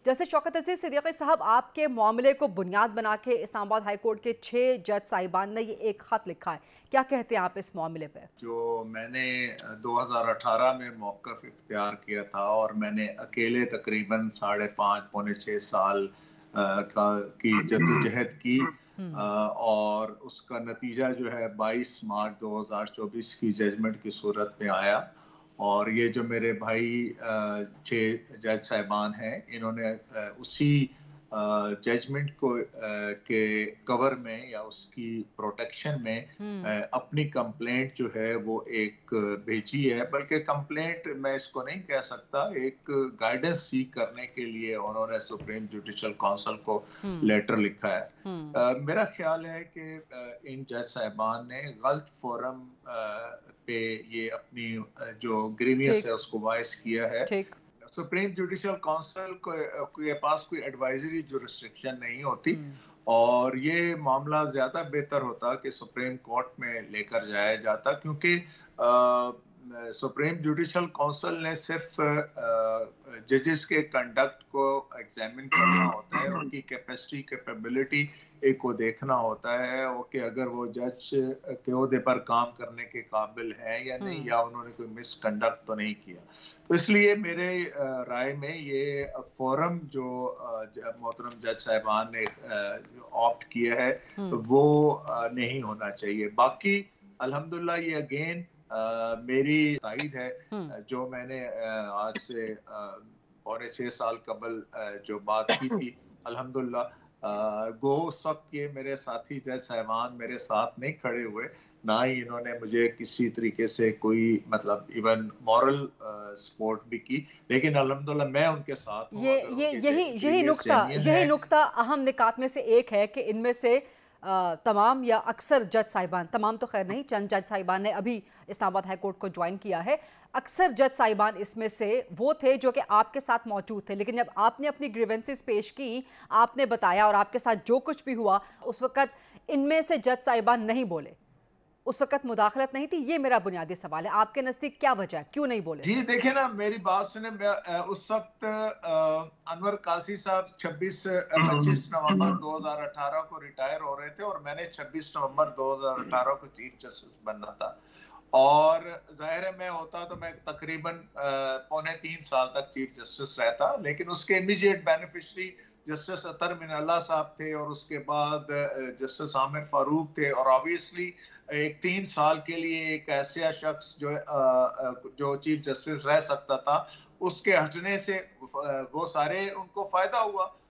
जैसे शौकत अजीज सिद्दीकी साहब, आपके मामले को बुनियाद बना के इस्लामाबाद हाई कोर्ट के 6 जज साहिबान ने ये एक खत लिखा है। क्या कहते हैं आप इस मामले पे? जो मैंने 2018 में मौक़िफ़ इख्तियार किया था और मैंने अकेले तकरीबन साढ़े 5 पौने 6 साल की जद्दोजहद की, और उसका नतीजा जो है 22 मार्च 2024 की जजमेंट की सूरत में आया। और ये जो मेरे भाई 6 जज साहिबान हैं, इन्होंने उसी जजमेंट को के कवर में या उसकी प्रोटेक्शन में अपनी कंप्लेंट जो है वो एक भेजी है। बल्कि कंप्लेंट मैं इसको नहीं कह सकता, एक गाइडेंस सीख करने के लिए उन्होंने सुप्रीम जुडिशल काउंसिल को लेटर लिखा है। मेरा ख्याल है कि इन जज साहिबान ने गलत फोरम पे ये अपनी जो ग्रीवियंस है ठीक। उसको वॉइस किया है। ठीक। सुप्रीम जुडिशल काउंसिल के पास कोई एडवाइजरी जो रिस्ट्रिक्शन नहीं होती, और ये मामला ज़्यादा बेहतर होता कि सुप्रीम कोर्ट में लेकर जाया जाता, क्योंकि सुप्रीम जुडिशल काउंसिल ने सिर्फ जजेस के कंडक्ट को एग्जामिन करना होता है, उनकी कैपेसिटी कैपेबिलिटी को देखना होता है, वो कि अगर वो जज के ओहदे पर काम करने के काबिल है या नहीं, या उन्होंने कोई मिसकंडक्ट तो नहीं किया। तो इसलिए मेरे राय में ये फोरम जो मोहतरम जज साहिबान ने ऑप्ट किया है वो नहीं होना चाहिए। बाकी अल्हम्दुलिल्लाह ये अगेन मेरी ताईद है, जो मैंने आज से पौने 6 साल कबल जो बात की थी, अल्हम्दुलिल्लाह गो उस वक्त ये मेरे साथी जज साहिबान मेरे साथ नहीं खड़े हुए, ना ही इन्होंने मुझे किसी तरीके से कोई मतलब इवन मॉरल सपोर्ट भी की, लेकिन अल्हम्दुलिल्लाह मैं उनके साथ हूँ। ये अगर ये उनके यही यही ग्रीवियस नुक्ता जेन्युइन यही है। नुक्ता अहम निकात में से एक है कि इनमें से तमाम या अक्सर जज साहिबान, तमाम तो खैर नहीं, चंद जज साहिबान ने अभी इस्लामाबाद हाई कोर्ट को ज्वाइन किया है। अक्सर जज साहिबान इसमें से वो थे जो कि आपके साथ मौजूद थे, लेकिन जब आपने अपनी ग्रीवेंसेस पेश की, आपने बताया और आपके साथ जो कुछ भी हुआ, उस वक्त इनमें से जज साहिबान नहीं बोले, उस वक्त मुदाखलत नहीं थी। ये मेरा बुनियादी सवाल है, आपके नज़दीक क्या वजह है, क्यों नहीं बोले जी थे? देखिए ना, मेरी बात सुने। उस वक्त अनवर काजी साहब 25 नवंबर 2018 को रिटायर हो रहे थे, और मैंने 26 नवंबर 2018 को चीफ जस्टिस बनना था। और जाहिर है मैं होता तो मैं तकरीबन पौने 3 साल तक चीफ जस्टिस रहता, लेकिन उसके immediate beneficiary justice Athar Minallah साहब थे, और उसके बाद जस्टिस आमिर फारूक थे, और ऑब्वियसली एक 3 साल के लिए एक ऐसा शख्स जो चीफ जस्टिस रह सकता था, उसके हटने से वो सारे उनको फायदा हुआ।